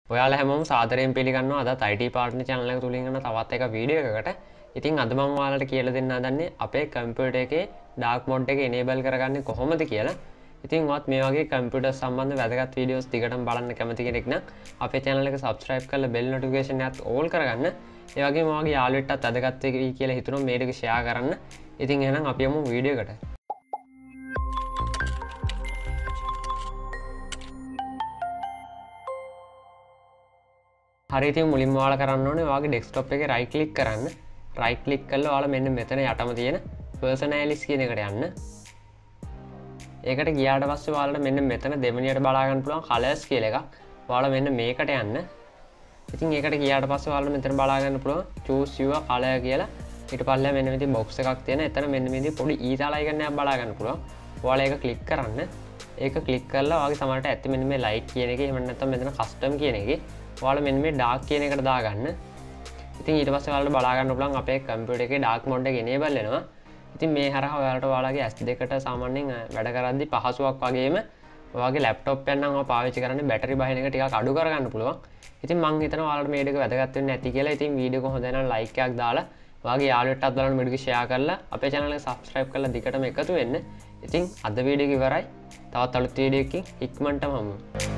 ඔයාලා හැමෝම සාදරයෙන් පිළිගන්නවා අදත් IT partner channel එක තුලින් යන තවත් එක වීඩියෝ එකකට. ඉතින් අද මම ඔයාලට කියලා දෙන්න හදන්නේ අපේ කම්පියුටර් එකේ dark mode එක enable කරගන්නේ කොහොමද කියලා. ඉතින් ඔයත් මේ වගේ කම්පියුටර් සම්බන්ධ වැදගත් වීඩියෝස් දිගටම බලන්න කැමති කෙනෙක් නම් අපේ channel එක subscribe කරලා bell notification එකත් all කරගන්න. ඒ වගේම ඔයාගේ යාළුවෙක්ටත් වැදගත් වෙයි කියලා හිතුනොත් මේ ටික share කරන්න. ඉතින් එහෙනම් අපි යමු වීඩියෝ එකට. හරි ඉතින් මුලින්ම ඔයාලා කරන්න ඕනේ ඔයාගේ ඩෙස්ක්ටොප් එකේ right click කරන්න. right click කරලා ඔයාලා මෙන්න මෙතන යටම තියෙන personalities කියන එකට යන්න. ඒකට ගියාට පස්සේ ඔයාලට මෙන්න මෙතන දෙවෙනියට බලා ගන්න පුළුවන් colors කියලා එකක්. ඔයාලා මෙන්න මේකට යන්න. ඉතින් ඒකට ගියාට පස්සේ ඔයාලට මෙතන බලා ගන්න පුළුවන් choose your color කියලා. ඊට පස්සේ මෙන්න මෙතන box එකක් තියෙන. එතන මෙන්න මෙතන පොඩි ඊතාලයි ගන්න බලා ගන්න පුළුවන්. ඔයාලා ඒක click කරන්න. ඒක click කරලා ඔයාගේ සමහරට ඇති මෙන්න මේ light කියන එකේ එහෙම නැත්නම් මෙතන custom කියන එකේ ඔයාලා මෙන්න මේ dark කියන එකට දාගන්න. ඉතින් ඊට පස්සේ ඔයාලට බලා ගන්න පුළුවන් අපේ කම්පියුටර් එකේ dark mode එක enable වෙනවා. ඉතින් මේ හරහා ඔයාලට ඔයාලගේ S2කට සාමාන්‍යයෙන් වැඩ කරද්දී පහසුවක් වගේම ඔයාගේ ලැප්ටොප් එක නම් ඔයා පාවිච්චි කරන්නේ බැටරි බහින එක ටිකක් අඩු කරගන්න පුළුවන්. ඉතින් මම හිතනවා ඔයාලට මේ ඩේක වැදගත් වෙන්නේ නැති කියලා. ඉතින් වීඩියෝ එක හොඳ නම් like එකක් දාලා ඔයාගේ යාළුවෙක්ටත් බලන්න මේ ඩේක share කරලා අපේ channel එක subscribe කරලා දිගටම එකතු වෙන්න. ඉතින් අද වීඩියෝ එක ඉවරයි. තවත් අලුත් වීඩියෝ එකකින් ඉක්මනටම හමු.